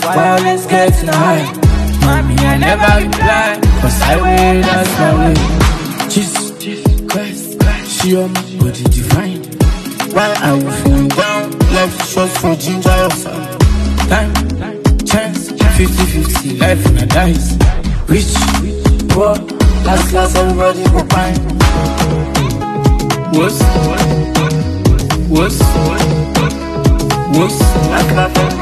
violence getting high. Mommy, I never reply, cause I will, that's my way. Jesus Christ, she on my body divine. Why are you feeling down? Left shots for ginger yourself. Time, chance, 50-50, life in a dice. Rich, poor, last, everybody go fine. What's?